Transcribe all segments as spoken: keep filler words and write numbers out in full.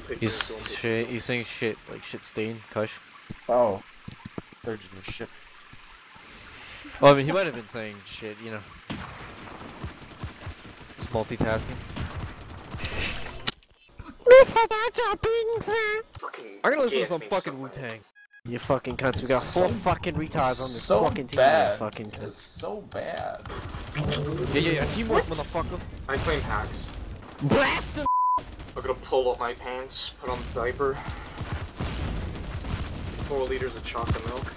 pictures. He's shit. He's saying shit like shit stain, Kush. Oh, they're just shit. Well, I mean, he might have been saying shit, you know. He's multitasking. I'm gonna listen to some fucking Wu-Tang. You fucking cunts. We got four So- fucking retards on this so fucking team. bad. You fucking It's cunts. so bad. Yeah, yeah, yeah. Teamwork, motherfucker. I'm playing hacks. Blast him! I'm gonna pull up my pants, put on the diaper. Four liters of chocolate milk.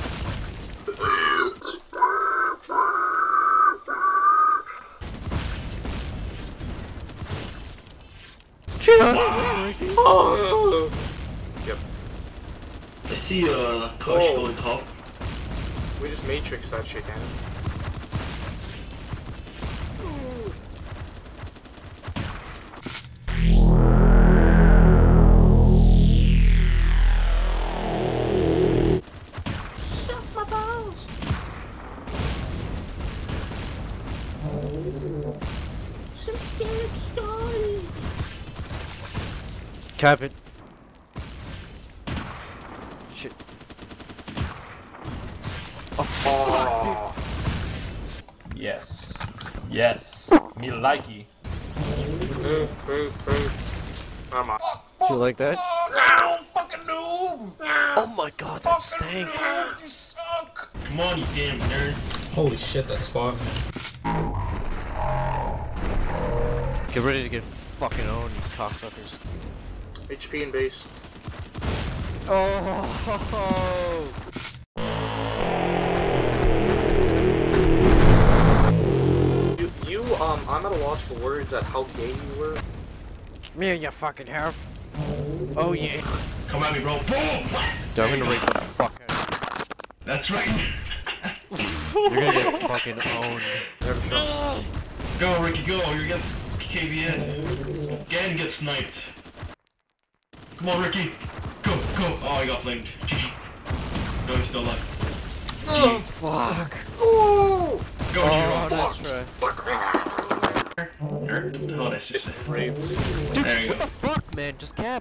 Oh. Yep. I see uh Kush Oh. going top. We just matrix that shit, Danny. Suck my balls. Some scared story. Cap it. Shit. Oh fuck, dude. Yes. Yes. Me likey. Hey, hey, hey. I'm on. Do you like that? No, fucking noob! Oh my god, that stinks. You suck! Come on, you damn nerd. Holy shit, that spot. Get ready to get fucking owned, you cocksuckers. H P and base. Oh. You, you, um, I'm at a loss for words at how gay you were. Come here, you fucking half. Oh yeah. Come at me, bro. Boom! Dude, I'm gonna rape the fuck out That's right. of you. You're gonna get fucking owned. Never shot. Go, Ricky, go. You're against K V N. Again, get sniped. Come on, Ricky. Go, go. Oh, I got flamed. G G. No, he's still alive. Oh fuck. Ooh! Go, Oh, Hero. that's right. Oh, that's just it. Raped. Dude, There you what go. the fuck, man? Just cap.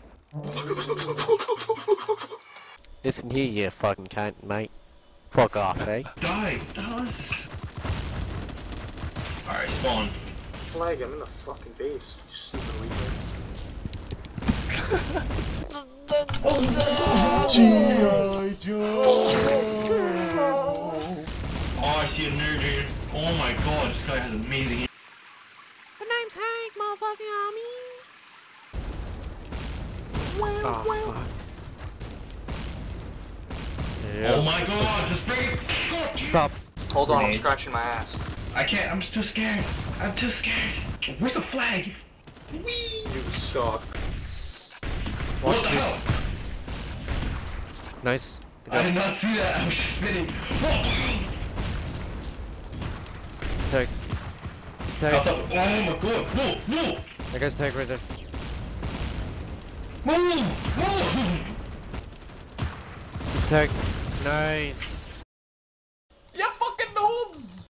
Listen here, you fucking cunt, mate. Fuck off, eh? Die. Does. Alright, spawn. Flag, I'm in the fucking base. You stupid retard. Oh, I see a nerd here. Oh my god, this guy has amazing. The name's Hank, motherfucking army. Oh fuck. Yeah. Oh my god, just bring it. Stop. Hold on, I'm Grenades. scratching my ass. I can't, I'm too scared. I'm too scared. Where's the flag? Whee! You suck. What Watch the it. hell? Nice. Good I job. did not see that. I was just spinning. He's tagged. He's I tagged. thought, oh my god, no, no, That guy's tagged right there. no, no. He's tagged. Nice.